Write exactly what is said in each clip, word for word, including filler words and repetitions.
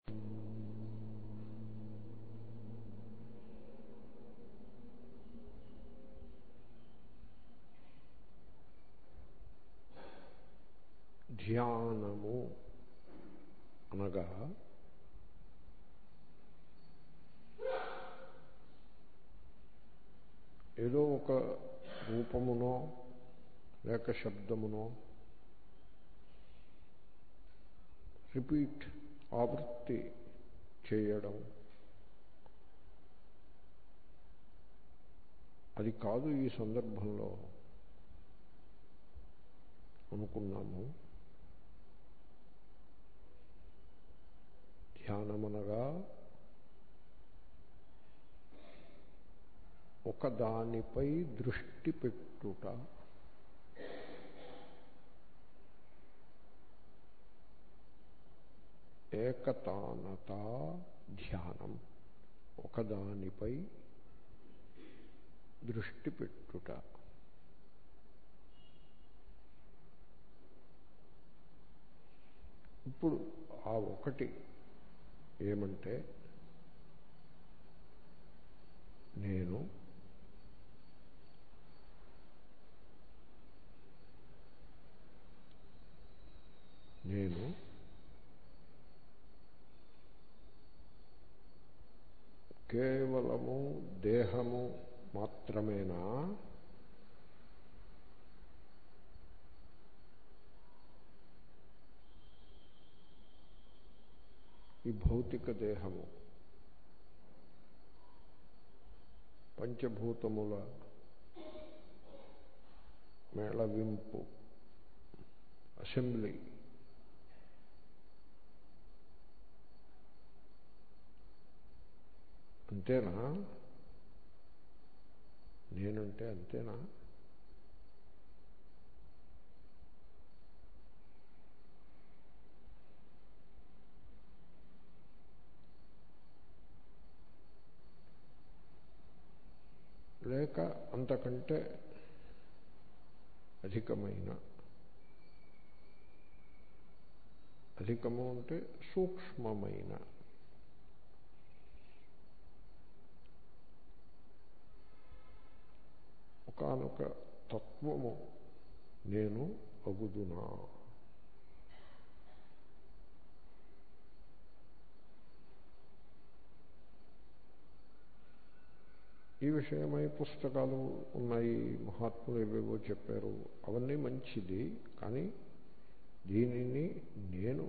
ధ్యానము అనగా ఏదో ఒక రూపమునో లేక శబ్దమునో రిపీట్ ఆవృత్తి చేయడం, అది కాదు ఈ సందర్భంలో అనుకున్నాము. ధ్యానమనగా ఒకదానిపై దృష్టి పెట్టుట, ఏకతానత ధ్యానం, ఒకదానిపై దృష్టి పెట్టుట. ఇప్పుడు ఆ ఒకటి ఏమంటే నేను, నేను కేవలము దేహము మాత్రమేనా, ఈ భౌతిక దేహము పంచభూతముల మేళవింపు, అసెంబ్లీ, అంతేనా? నేనంటే అంతేనా? లేక అంతకంటే అధికమైన, అధికము అంటే సూక్ష్మమైన ఒకానొక తత్వము నేను అగుదునా? ఈ విషయమై పుస్తకాలు ఉన్నాయి, మహాత్ములు ఏవేవో చెప్పారు, అవన్నీ మంచిది. కానీ దీనిని నేను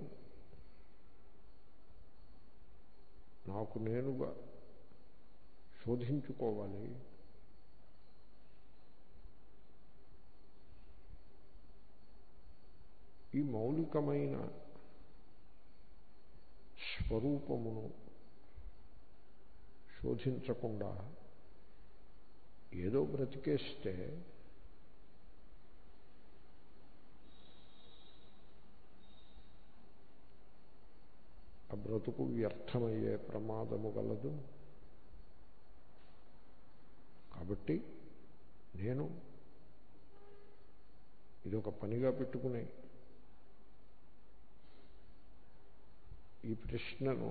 నాకు నేనుగా శోధించుకోవాలి. ఈ మౌలికమైన స్వరూపమును శోధించకుండా ఏదో బ్రతికేస్తే ఆ బ్రతుకు వ్యర్థమయ్యే ప్రమాదము గలదు. కాబట్టి నేను ఇది ఒక పనిగా పెట్టుకుని ఈ ప్రశ్నను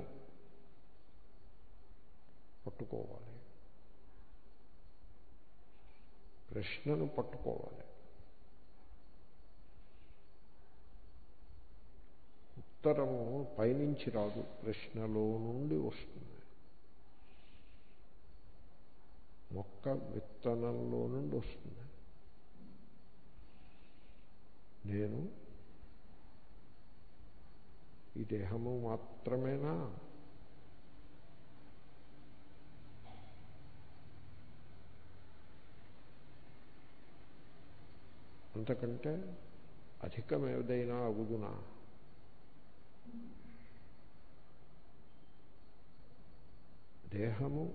పట్టుకోవాలి, ప్రశ్నను పట్టుకోవాలి. ఉత్తరము పైనుంచి రాదు, ప్రశ్నలో నుండి వస్తుంది. మొక్క విత్తనంలో నుండి వస్తుంది. నేను ఈ దేహము మాత్రమేనా? అంతకంటే అధికమేదైనా అగుదునా? దేహము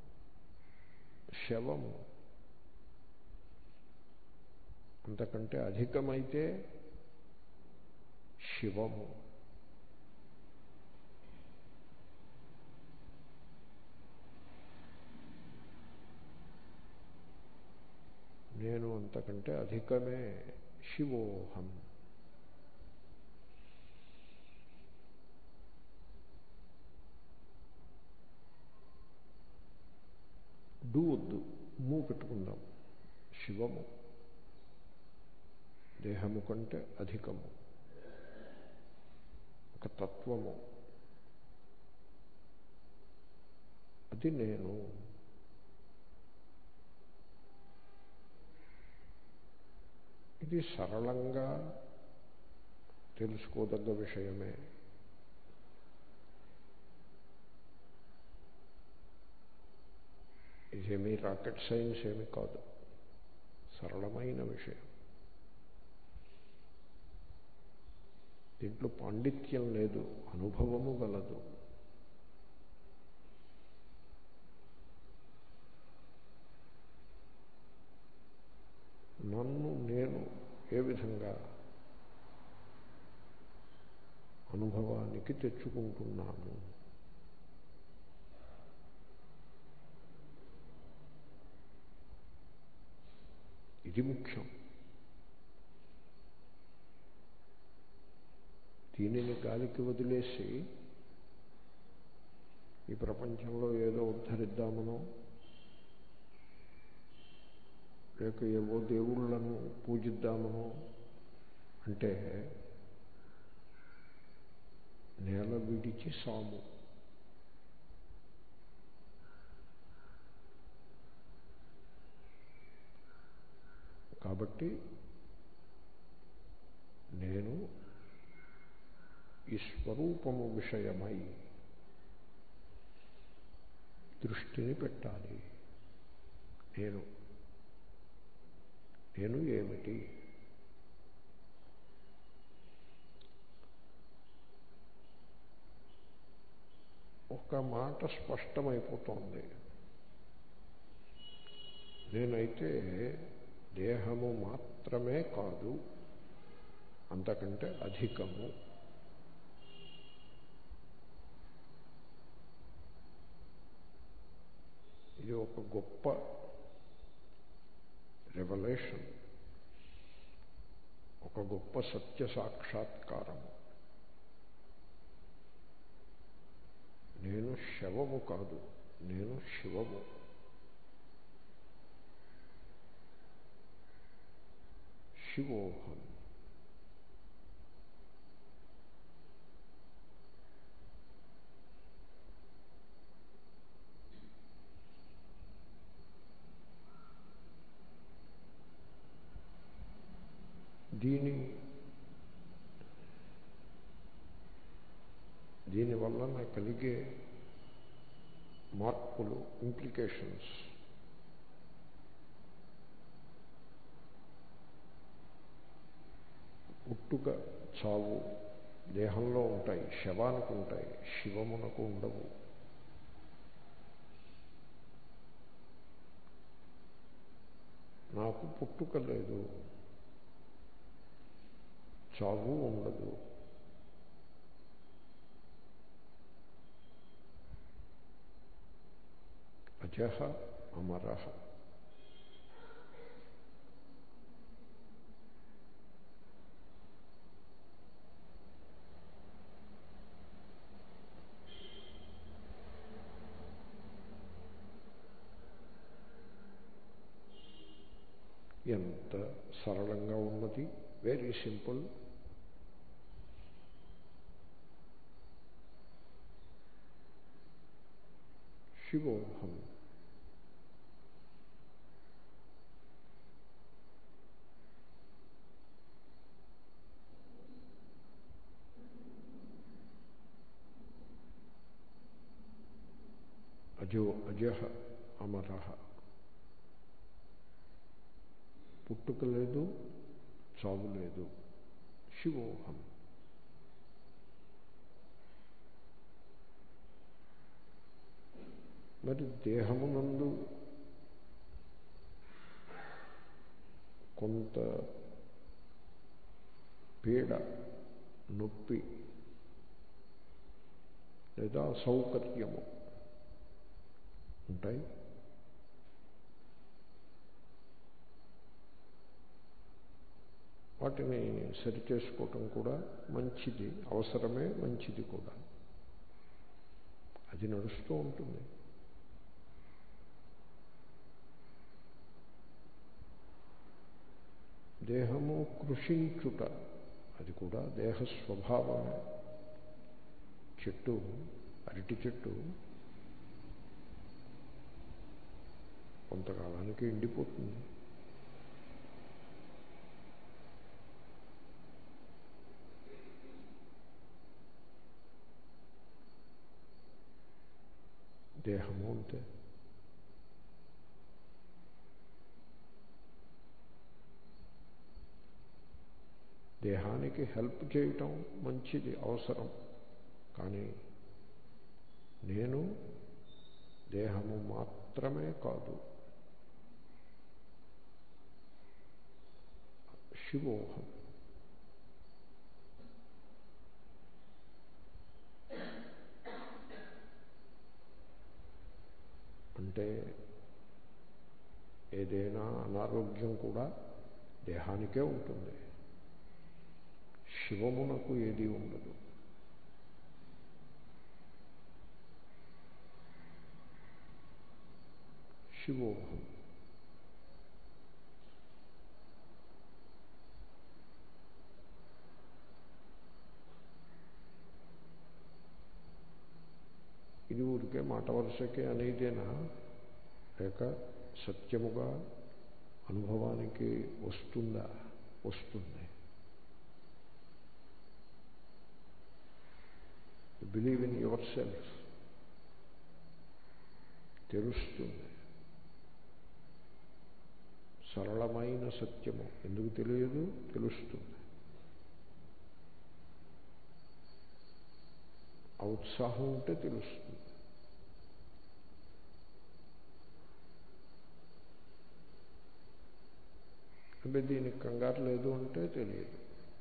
శవము, అంతకంటే అధికమైతే శివము. నేను అంతకంటే అధికమే శివోహం. డు వద్దు, మూ పెట్టుకుందాం. శివము దేహము కంటే అధికము, ఒక తత్వము, అది నేను. ఇది సరళంగా తెలుసుకోదగ్గ విషయమే. ఇదేమీ రాకెట్ సైన్స్ ఏమి కాదు, సరళమైన విషయం. దీంట్లో పాండిత్యం లేదు, అనుభవము గలదు. నన్ను నేను ఏ విధంగా అనుభవానికి తెచ్చుకుంటున్నాను, ఇది ముఖ్యం. దీనిని గాలికి వదిలేసి ఈ ప్రపంచంలో ఏదో ఉద్ధరిద్దామనో, లేక ఏవో దేవుళ్లను పూజిద్దామనో అంటే నేల విడిచి సాము. కాబట్టి నేను ఈ స్వరూపము విషయమై దృష్టిని పెట్టాలి. నేను నేను ఏమిటి? ఒక మాట స్పష్టమైపోతోంది. నేనైతే దేహము మాత్రమే కాదు, అంతకంటే అధికము. ఇది ఒక గొప్ప రెవల్యూషన్, ఒక గొప్ప సత్య సాక్షాత్కారము. నేను శవము కాదు, నేను శివము. శివోహం. దీని దీనివల్ల కలిగే మార్పులు, ఇంప్లికేషన్స్ పుట్టుక చావు దేహంలో ఉంటాయి, శవానికి ఉంటాయి, శివమునకు ఉండవు. నాకు పుట్టుక లేదు, చావు ఉండదు. అజహ అమరః. ఎంత సరళంగా ఉన్నది, వెరీ సింపుల్. శివోహం. అజో అజహ అమరః. పుట్టుక లేదు, చావు లేదు. శివోహం. మరి దేహమునందు కొంత పీడ, నొప్పి లేదా సౌకర్యము ఉంటాయి. వాటిని సరిచేసుకోవటం కూడా మంచిది, అవసరమే, మంచిది కూడా. అది నడుస్తూ ఉంటుంది. దేహము కృషించుట, అది కూడా దేహ స్వభావమే. చెట్టు, అరటి చెట్టు కొంతకాలానికి ఎండిపోతుంది. దేహము అంతే. దేహానికి హెల్ప్ చేయటం మంచిది, అవసరం. కానీ నేను దేహము మాత్రమే కాదు. శివోహం. అంటే ఏదైనా అనారోగ్యం కూడా దేహానికే ఉంటుంది, శివమునకు ఏది ఉండదు. శివోహం. ఇది ఊరికే మాట వరుసకే అనేదేనా, లేక సత్యముగా అనుభవానికి వస్తుందా? వస్తుంది. Believe in yourself. తెలుస్తుంది. సరళమైన సత్యము ఎందుకు తెలియదు? తెలుస్తుంది. ఆ ఉత్సాహం ఉంటే తెలుస్తుంది. అంటే దీనికి కంగారు లేదు అంటే తెలియదు.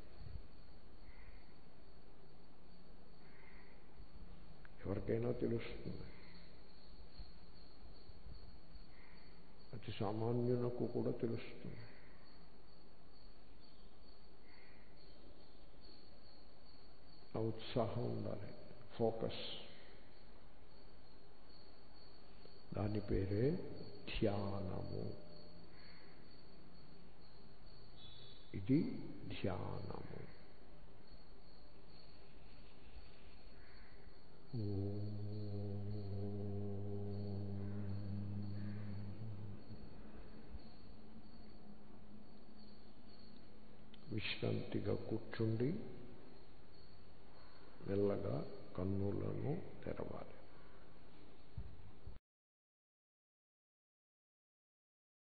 ఎవరికైనా తెలుస్తుంది. అతి సామాన్యునకు కూడా తెలుస్తుంది. ఆ ఉత్సాహం ఉండాలి, ఫోకస్. దాని పేరే ధ్యానము. ఇది ధ్యానము. విశ్రాంతిగా కూర్చుండి మెల్లగా కన్నులను తెరవాలి.